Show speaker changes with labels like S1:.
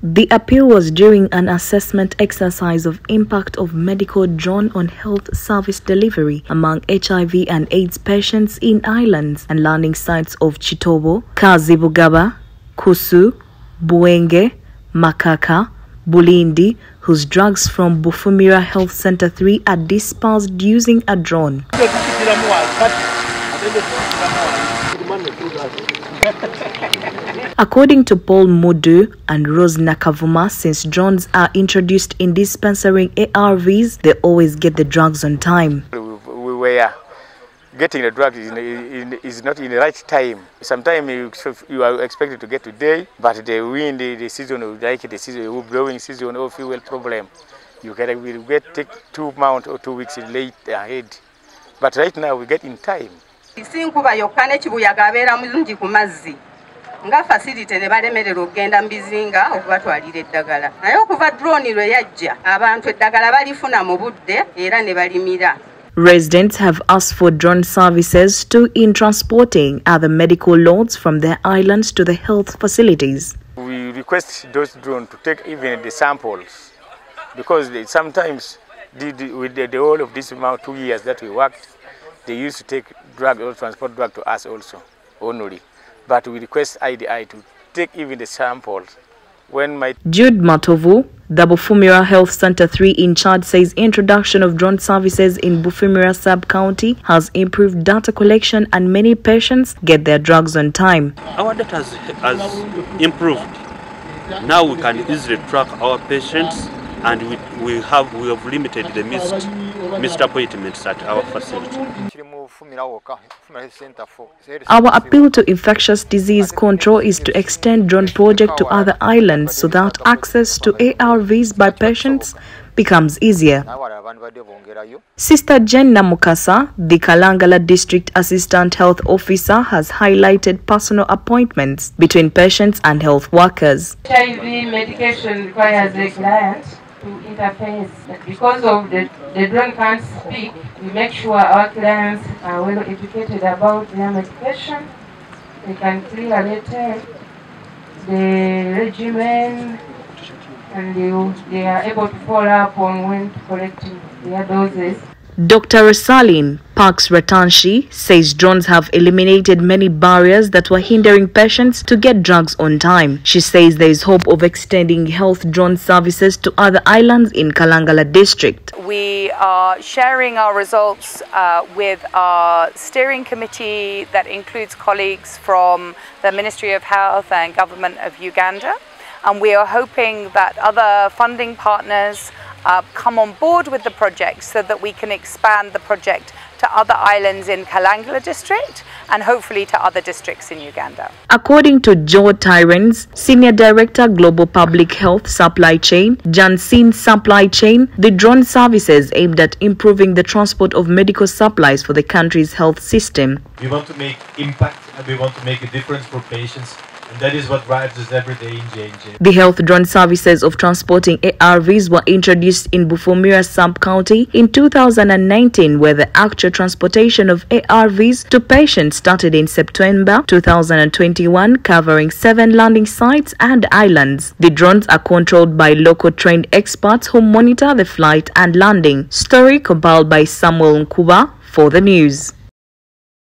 S1: The appeal was during an assessment exercise of impact of medical drone on health service delivery among HIV and AIDS patients in islands and landing sites of Chitobo, Kazibugaba, Kusu, Buenge, Makaka, Bulindi, whose drugs from Bufumira Health Center 3 are dispersed using a drone. According to Paul Mudu and Rose Nakavuma, since drones are introduced in dispensing ARVs, they always get the drugs on time.
S2: We were getting the drugs is not in the right time. Sometimes you are expected to get today, but the wind, the season, like the season, blowing season or fuel problem, you will take 2 months or 2 weeks late ahead. But right now we get in time.
S3: Nga facility ne balemerera okugenda mbizinga okubatwalira eddagala naye okuva drone lwe yajja abantu eddagala balifuna mu budde era ne balimira.
S1: Residents have asked for drone services too in transporting other medical loads from their islands to the health facilities.
S2: We request those drones to take even the samples because sometimes with the whole of this amount 2 years that we worked, they used to take drug or transport drug to us also only. But we request IDI to take even the samples.
S1: Jude Matovu, the Bufumira Health Center 3 in charge, says introduction of drone services in Bufumira sub-county has improved data collection and many patients get their drugs on time.
S4: Our data has improved. Now we can easily track our patients and we have limited the missed appointments at our facility.
S1: Our appeal to infectious disease control is to extend drone project to other islands so that access to ARVs by patients becomes easier. Sister Jen Namukasa, the Kalangala District Assistant Health Officer, has highlighted personal appointments between patients and health workers.
S5: HIV medication requires a client to interface. Because of the drone can't speak, we make sure our clients are well educated about their medication. They can clearly tell the regimen and they are able to follow up on when to collect their doses.
S1: Dr. Rosaline Parks Ratanshi says drones have eliminated many barriers that were hindering patients to get drugs on time. She says there is hope of extending health drone services to other islands in Kalangala district.
S6: We are sharing our results with our steering committee that includes colleagues from the Ministry of Health and Government of Uganda. And we are hoping that other funding partners come on board with the project so that we can expand the project to other islands in Kalangala district and hopefully to other districts in Uganda.
S1: According to Joe Tyrens, Senior Director Global Public Health Supply Chain, Janssen Supply Chain, the drone services aimed at improving the transport of medical supplies for the country's health system.
S7: We want to make impact and we want to make a difference for patients. And that is what drives us every day in J&J.
S1: The health drone services of transporting ARVs were introduced in Bufumira sub-county in 2019, where the actual transportation of ARVs to patients started in September 2021, covering 7 landing sites and islands. The drones are controlled by local trained experts who monitor the flight and landing. Story compiled by Samuel Nkuba for the news.